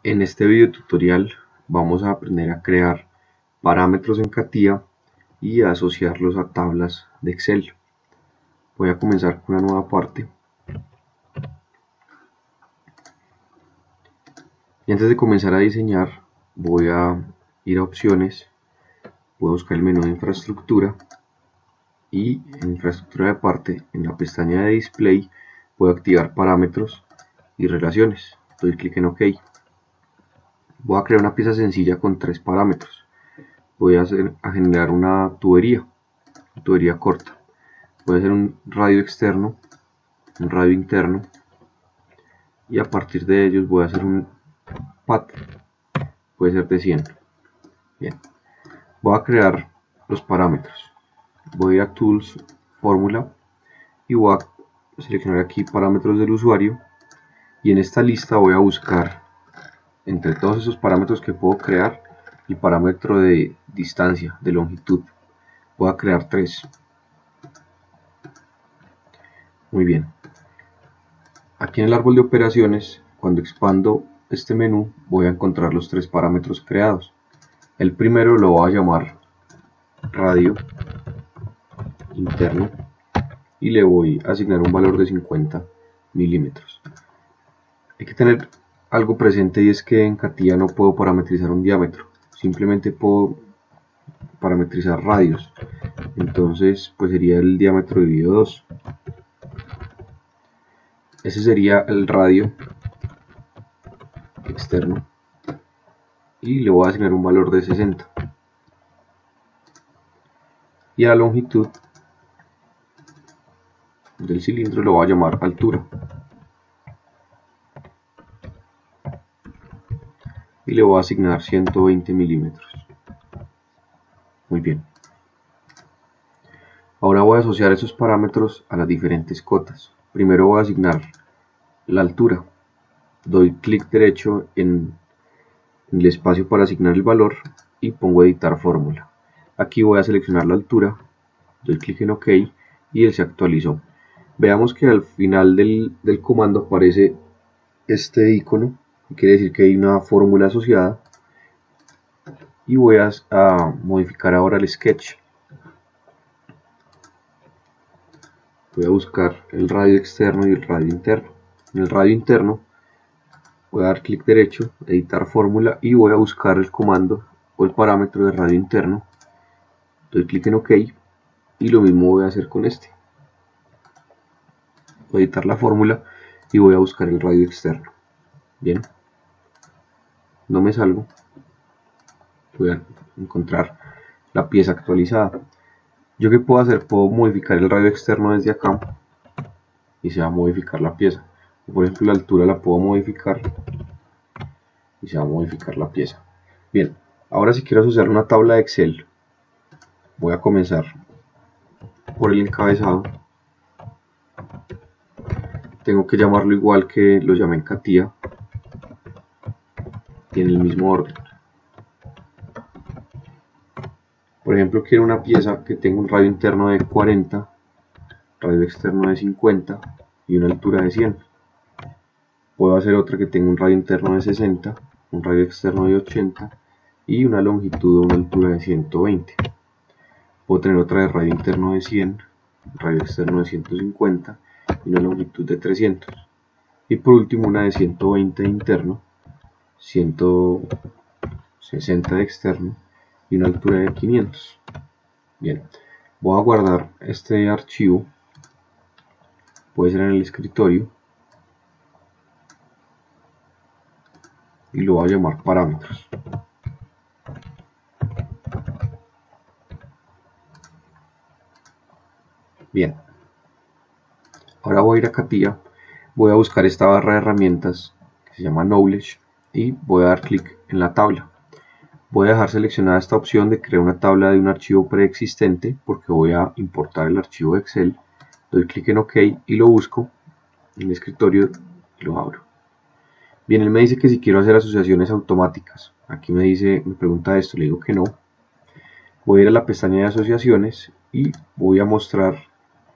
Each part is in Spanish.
En este video tutorial vamos a aprender a crear parámetros en CATIA y a asociarlos a tablas de Excel. Voy a comenzar con una nueva parte. Y antes de comenzar a diseñar, voy a ir a opciones, voy a buscar el menú de infraestructura y en infraestructura de parte, en la pestaña de display, voy a activar parámetros y relaciones. Doy clic en OK. Voy a crear una pieza sencilla con 3 parámetros. Voy a generar una tubería corta. Voy a hacer un radio externo, un radio interno, y a partir de ellos voy a hacer un pad, puede ser de 100. Bien, voy a crear los parámetros. Voy a ir a Tools, Fórmula, y voy a seleccionar aquí parámetros del usuario, y en esta lista voy a buscar entre todos esos parámetros que puedo crear el parámetro de distancia, de longitud. Voy a crear 3. Muy bien. Aquí en el árbol de operaciones, cuando expando este menú, voy a encontrar los 3 parámetros creados. El primero lo voy a llamar radio interno y le voy a asignar un valor de 50 milímetros. Hay que tener algo presente, y es que en CATIA no puedo parametrizar un diámetro, simplemente puedo parametrizar radios. Entonces pues sería el diámetro dividido 2. Ese sería el radio externo y le voy a asignar un valor de 60. Y a la longitud del cilindro lo voy a llamar altura y le voy a asignar 120 milímetros. Muy bien. Ahora voy a asociar esos parámetros a las diferentes cotas. Primero voy a asignar la altura. Doy clic derecho en el espacio para asignar el valor y pongo editar fórmula. Aquí voy a seleccionar la altura, doy clic en OK y él se actualizó. Veamos que al final del comando aparece este icono, que quiere decir que hay una fórmula asociada, y voy a modificar ahora el sketch. Voy a buscar el radio externo y el radio interno. En el radio interno voy a dar clic derecho, editar fórmula, y voy a buscar el comando o el parámetro de radio interno. Doy clic en OK y lo mismo voy a hacer con este. Voy a editar la fórmula y voy a buscar el radio externo. Bien, no me salgo. Voy a encontrar la pieza actualizada. ¿Yo qué puedo hacer? Puedo modificar el radio externo desde acá y se va a modificar la pieza. Por ejemplo, la altura la puedo modificar y se va a modificar la pieza. Bien, ahora si quiero asociar una tabla de Excel, voy a comenzar por el encabezado. Tengo que llamarlo igual que lo llamé en CATIA, tiene el mismo orden. Por ejemplo, quiero una pieza que tenga un radio interno de 40, radio externo de 50 y una altura de 100. Puedo hacer otra que tenga un radio interno de 60, un radio externo de 80 y una longitud o una altura de 120. Puedo tener otra de radio interno de 100, radio externo de 150 y una longitud de 300. Y por último una de 120 de interno, 160 de externo y una altura de 500. Bien, voy a guardar este archivo, puede ser en el escritorio, y lo voy a llamar parámetros. Bien, ahora voy a ir a CATIA, voy a buscar esta barra de herramientas que se llama Knowledge y voy a dar clic en la tabla. Voy a dejar seleccionada esta opción de crear una tabla de un archivo preexistente porque voy a importar el archivo de Excel. Doy clic en OK y lo busco en el escritorio y lo abro. Bien, él me dice que si quiero hacer asociaciones automáticas. Aquí me pregunta esto, le digo que no. Voy a ir a la pestaña de asociaciones y voy a mostrar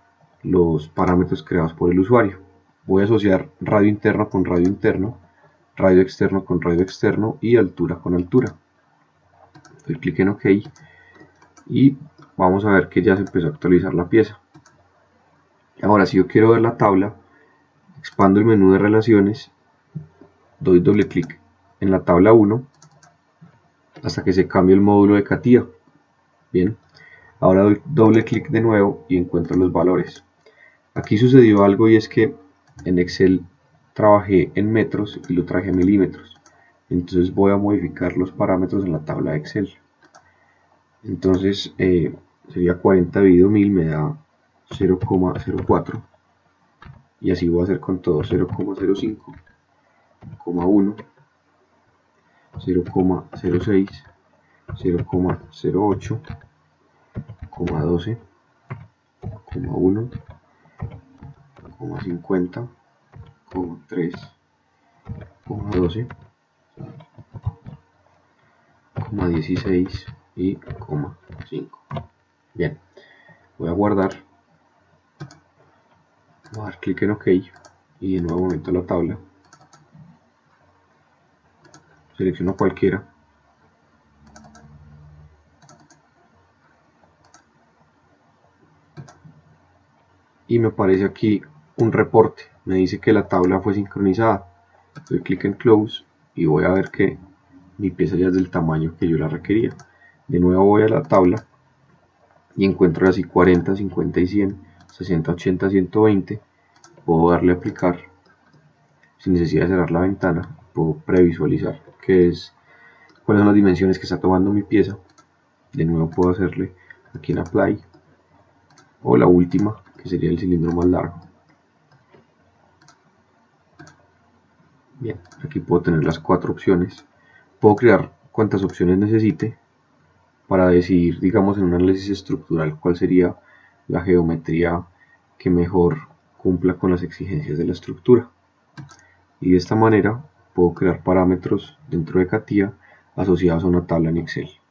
los parámetros creados por el usuario. Voy a asociar radio interno con radio interno, radio externo con radio externo y altura con altura. Doy clic en OK y vamos a ver que ya se empezó a actualizar la pieza. Ahora, si yo quiero ver la tabla, expando el menú de relaciones, doy doble clic en la tabla 1 hasta que se cambie el módulo de CATIA. Bien, ahora doy doble clic de nuevo y encuentro los valores. Aquí sucedió algo, y es que en Excel trabajé en metros y lo traje a milímetros. Entonces voy a modificar los parámetros en la tabla de Excel. Entonces sería 40 dividido 1000 me da 0,04, y así voy a hacer con todo: 0,05, 1, 0,06, 0,08, 12, 1, 50, 3, 12, 16 y 5. Bien, voy a guardar, voy a dar clic en OK y de nuevo aumento la tabla, selecciono cualquiera y me aparece aquí un reporte. Me dice que la tabla fue sincronizada. Doy clic en Close y voy a ver que mi pieza ya es del tamaño que yo la requería. De nuevo voy a la tabla y encuentro así 40, 50 y 100, 60, 80, 120. Puedo darle a aplicar sin necesidad de cerrar la ventana. Puedo previsualizar cuáles son las dimensiones que está tomando mi pieza. De nuevo puedo hacerle aquí en Apply, o la última, que sería el cilindro más largo. Bien, aquí puedo tener las 4 opciones. Puedo crear cuantas opciones necesite para decidir, digamos, en un análisis estructural, cuál sería la geometría que mejor cumpla con las exigencias de la estructura. Y de esta manera puedo crear parámetros dentro de CATIA asociados a una tabla en Excel.